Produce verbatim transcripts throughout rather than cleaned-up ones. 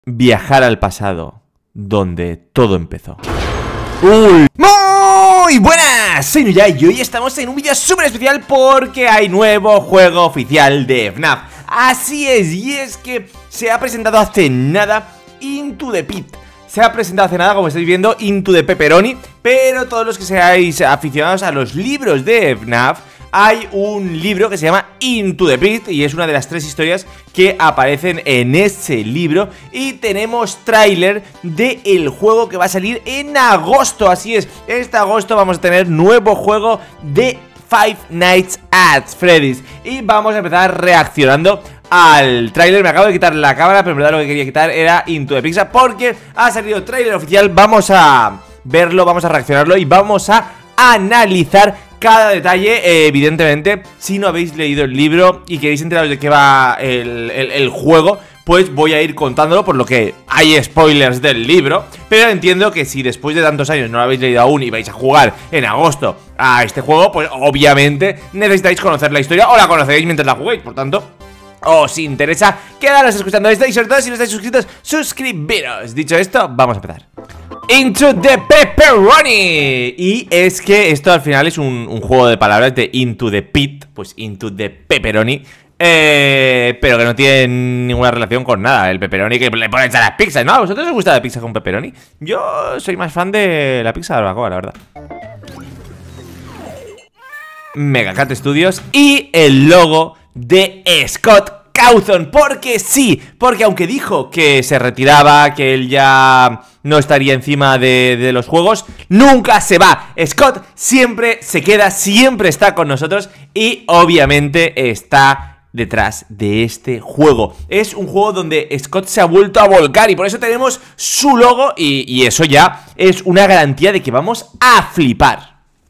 Viajar al pasado, donde todo empezó. ¡Uy! ¡Muy buenas! Soy Nuya y hoy estamos en un vídeo súper especial porque hay nuevo juego oficial de F NAF. Así es, y es que se ha presentado hace nada Into the Pit. Se ha presentado hace nada, como estáis viendo, Into the Pepperoni. Pero todos los que seáis aficionados a los libros de F NAF, hay un libro que se llama Into the Pit y es una de las tres historias que aparecen en ese libro. Y tenemos tráiler del juego que va a salir en agosto. Así es, este agosto vamos a tener nuevo juego de Five Nights at Freddy's. Y vamos a empezar reaccionando al tráiler. Me acabo de quitar la cámara, pero en verdad lo que quería quitar era Into the Pizza, porque ha salido tráiler oficial. Vamos a verlo, vamos a reaccionarlo y vamos a analizar cada detalle. eh, Evidentemente, si no habéis leído el libro y queréis enteraros de qué va el, el, el juego, pues voy a ir contándolo, por lo que hay spoilers del libro. Pero entiendo que si después de tantos años no lo habéis leído aún y vais a jugar en agosto a este juego, pues obviamente necesitáis conocer la historia, o la conoceréis mientras la juguéis. Por tanto, os interesa quedaros escuchando esto, y sobre todo si no estáis suscritos, suscribiros. Dicho esto, vamos a empezar. Into the Pepperoni. Y es que esto al final es un, un juego de palabras de Into the Pit, pues Into the Pepperoni, eh, pero que no tiene ninguna relación con nada. El pepperoni que le ponen a las pizzas, ¿no? ¿A vosotros os gusta la pizza con pepperoni? Yo soy más fan de la pizza de barbacoa, la verdad. Mega Cat Studios y el logo de Scott Cawthon, porque sí, porque aunque dijo que se retiraba, que él ya no estaría encima de, de los juegos, nunca se va. Scott siempre se queda, siempre está con nosotros y obviamente está detrás de este juego. Es un juego donde Scott se ha vuelto a volcar y por eso tenemos su logo y, y eso ya es una garantía de que vamos a flipar.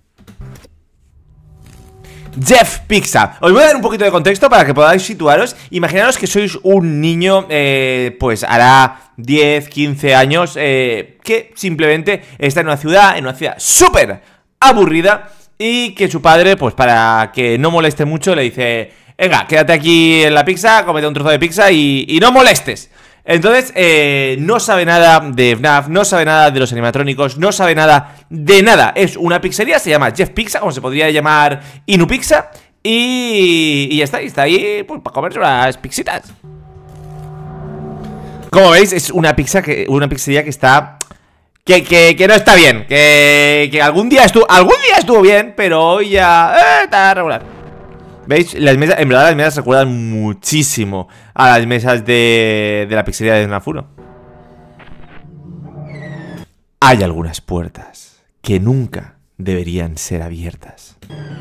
Jeff Pizza. Os voy a dar un poquito de contexto para que podáis situaros. Imaginaros que sois un niño, eh, pues hará diez, quince años, eh, que simplemente está en una ciudad, en una ciudad súper aburrida, y que su padre, pues para que no moleste mucho, le dice: venga, quédate aquí en la pizza, cómete un trozo de pizza y, y no molestes. Entonces, eh, no sabe nada de F NAF, no sabe nada de los animatrónicos, no sabe nada de nada. Es una pizzería, se llama Jeff Pizza, como se podría llamar Inu Pizza. Y, y ya está, y está ahí pues, para comerse unas pixitas. Como veis, es una pizza que, una pizzería que está... Que, que, que no está bien, que, que algún día estuvo algún día estuvo bien, pero hoy ya eh, está regular. ¿Veis? Las mesas, en verdad las mesas recuerdan muchísimo a las mesas de, de la pizzería de FNAF uno. Hay algunas puertas que nunca deberían ser abiertas.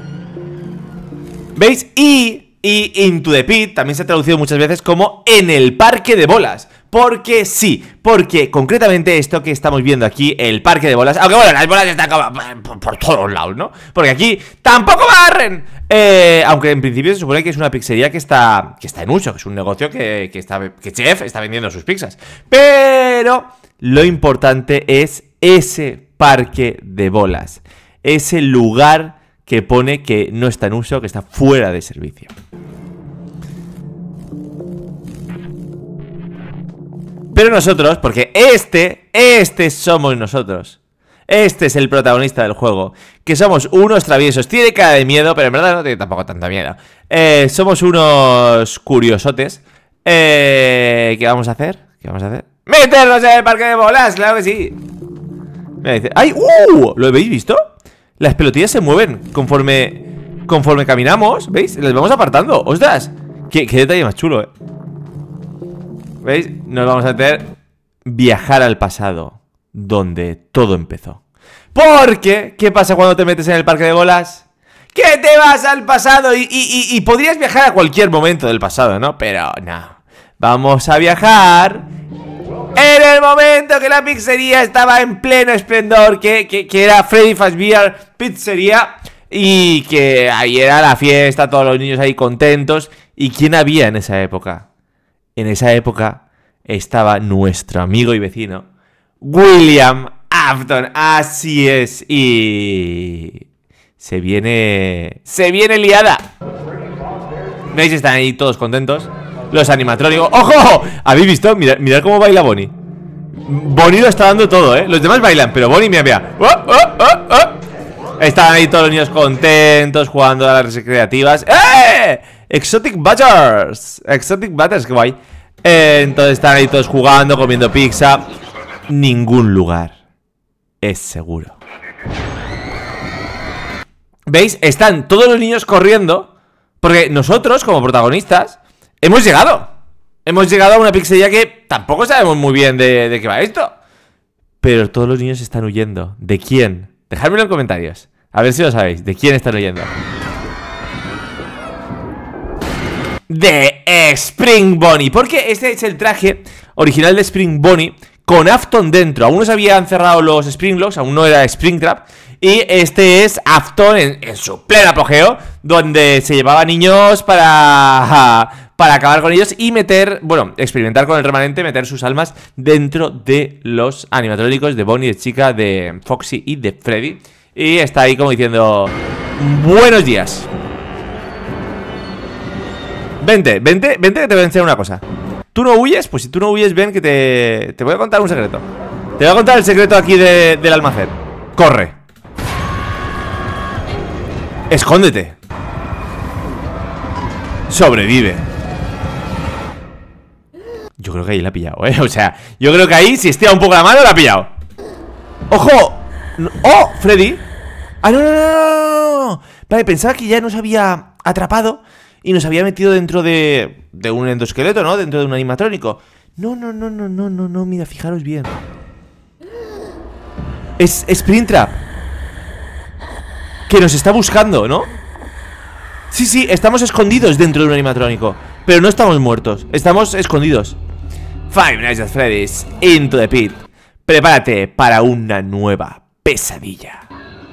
¿Veis? Y, y Into the Pit también se ha traducido muchas veces como en el parque de bolas. Porque sí, porque concretamente esto que estamos viendo aquí, el parque de bolas, aunque bueno, las bolas están como por, por todos lados, ¿no? Porque aquí tampoco barren. eh, Aunque en principio se supone que es una pizzería que está que está en uso, que es un negocio que, que, está, que Chef está vendiendo sus pizzas. Pero lo importante es ese parque de bolas, ese lugar que pone que no está en uso, que está fuera de servicio. Pero nosotros, porque este, este somos nosotros. Este es el protagonista del juego. Que somos unos traviesos. Tiene cara de miedo, pero en verdad no tiene tampoco tanta miedo. eh, Somos unos curiosotes. eh, ¿Qué vamos a hacer? ¿Qué vamos a hacer? ¡Meternos en el parque de bolas! ¡Claro que sí! Me dice, ¡ay! ¡Uh! ¿Lo habéis visto? Las pelotillas se mueven conforme Conforme caminamos, ¿veis? Las vamos apartando. ¡Ostras! Qué, qué detalle más chulo, eh. ¿Veis? Nos vamos a hacer viajar al pasado, donde todo empezó. Porque, ¿qué pasa cuando te metes en el parque de bolas? ¡Que te vas al pasado! Y, y, y, y podrías viajar a cualquier momento del pasado, ¿no? Pero no. Vamos a viajar en el momento que la pizzería estaba en pleno esplendor, que, que, que era Freddy Fazbear Pizzería, y que ahí era la fiesta, todos los niños ahí contentos. ¿Y quién había en esa época? En esa época estaba nuestro amigo y vecino William Afton. Así es. Y se viene... Se viene liada. ¿Veis? Están ahí todos contentos. los animatrónicos. ¡Ojo! ¿Habéis visto? Mirad, mirad cómo baila Bonnie. Bonnie lo está dando todo, ¿eh? Los demás bailan, pero Bonnie, mira, mira. ¡Oh, oh, oh, oh! Están ahí todos los niños contentos, jugando a las recreativas. ¡Eh! Exotic Butters. Exotic Butters, qué guay. eh, Entonces están ahí todos jugando, comiendo pizza. Ningún lugar es seguro. ¿Veis? Están todos los niños corriendo porque nosotros, como protagonistas, hemos llegado Hemos llegado a una pizzería que tampoco sabemos muy bien de, de qué va esto. Pero todos los niños están huyendo. ¿De quién? Dejádmelo en comentarios, a ver si lo sabéis. ¿De quién están huyendo? De Spring Bonnie, porque este es el traje original de Spring Bonnie con Afton dentro. Aún no se habían cerrado los Springlocks, aún no era Springtrap. Y este es Afton en, en su pleno apogeo, donde se llevaba niños para, para acabar con ellos y meter, bueno, experimentar con el remanente, meter sus almas dentro de los animatrónicos de Bonnie, de Chica, de Foxy y de Freddy. Y está ahí como diciendo: buenos días. Vente, vente, vente que te voy a enseñar una cosa. ¿Tú no huyes? Pues si tú no huyes, ven que te, te voy a contar un secreto. Te voy a contar el secreto aquí de, del almacén. Corre. Escóndete. Sobrevive. Yo creo que ahí la ha pillado, ¿eh? O sea, yo creo que ahí, si estira un poco la mano, la ha pillado. ¡Ojo! ¡Oh! Freddy. ¡Ah, no, no, no, no, no! Vale, pensaba que ya nos había atrapado y nos había metido dentro de, de un endoesqueleto, ¿no? Dentro de un animatrónico. No, no, no, no, no, no, no. Mira, fijaros bien. Es Springtrap, que nos está buscando, ¿no? Sí, sí, estamos escondidos dentro de un animatrónico, pero no estamos muertos, estamos escondidos. Five Nights at Freddy's Into the Pit. Prepárate para una nueva pesadilla.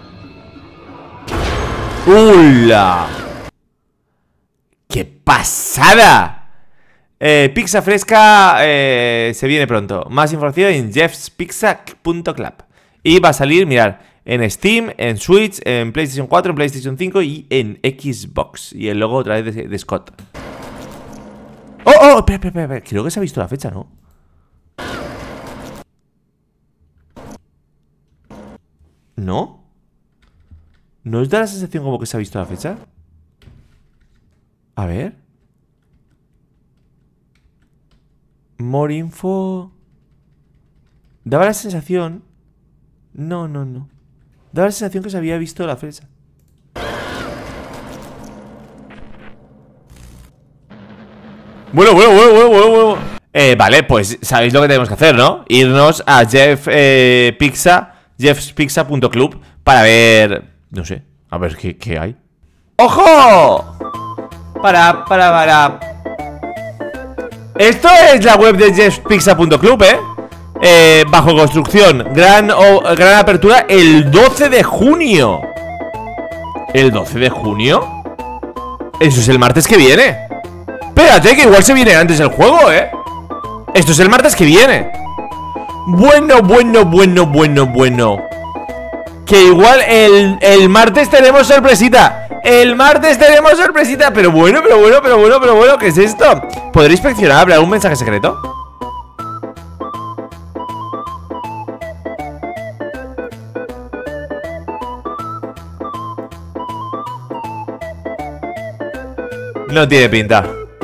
¡Hola! ¡Qué pasada! Eh, pizza fresca eh, se viene pronto. Más información en jeffs pizza punto club. Y va a salir, mirad, en Steam, en Switch, en PlayStation cuatro, en PlayStation cinco y en Xbox. Y el logo otra vez de, de Scott. ¡Oh, oh! Espera, espera, espera. Creo que se ha visto la fecha, ¿no? ¿No? ¿No os da la sensación como que se ha visto la fecha? A ver. More info. Daba la sensación. No, no, no. Daba la sensación que se había visto la fecha. Bueno, bueno, bueno, bueno, bueno, bueno. Eh, vale, pues sabéis lo que tenemos que hacer, ¿no? Irnos a Jeff eh, Pizza, jeffs pizza punto club para ver, no sé, a ver qué, qué hay. ¡Ojo! Para, para, para. Esto es la web de jeffs pizza punto club, ¿eh? Eh, bajo construcción. Gran, oh, gran apertura el doce de junio. ¿El doce de junio? Eso es el martes que viene. Espérate, que igual se viene antes el juego, ¿eh? Esto es el martes que viene. Bueno, bueno, bueno, bueno, bueno. Que igual el, el martes tenemos sorpresita. El martes tenemos sorpresita. Pero bueno, pero bueno, pero bueno, pero bueno, ¿qué es esto? ¿Podré inspeccionar? ¿Habrá algún mensaje secreto? No tiene pinta.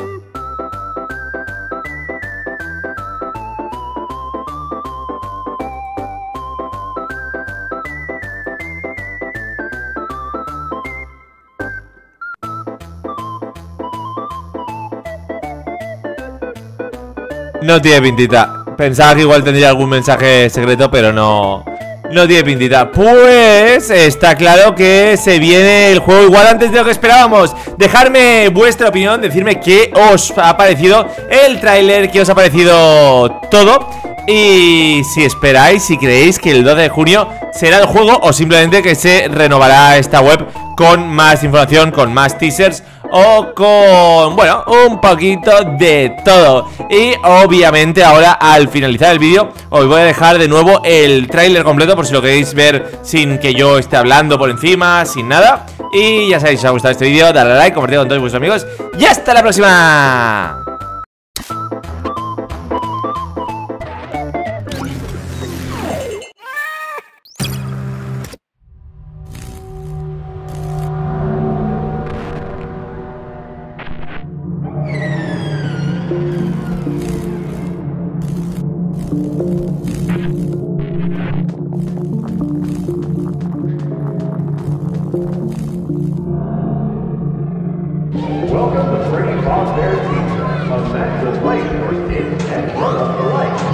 No tiene pintita. Pensaba que igual tendría algún mensaje secreto, pero no. No tiene pintita. Pues está claro que se viene el juego igual antes de lo que esperábamos. Dejadme vuestra opinión, decirme qué os ha parecido el tráiler, qué os ha parecido todo. Y si esperáis, si creéis que el doce de junio será el juego, o simplemente que se renovará esta web con más información, con más teasers, o con, bueno, un poquito de todo. Y obviamente ahora al finalizar el vídeo os voy a dejar de nuevo el tráiler completo, por si lo queréis ver sin que yo esté hablando por encima, sin nada. Y ya sabéis, si os ha gustado este vídeo, dadle a like, compartidlo con todos vuestros amigos y hasta la próxima. Welcome to Freddy Fazbear's Pizza, a massive light for kids and grown-up alike.